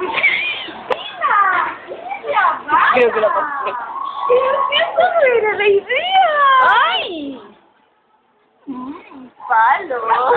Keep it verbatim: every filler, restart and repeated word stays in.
Creo que la pasé. ¡Eso no era la idea! ¡Ay! Mm, palo.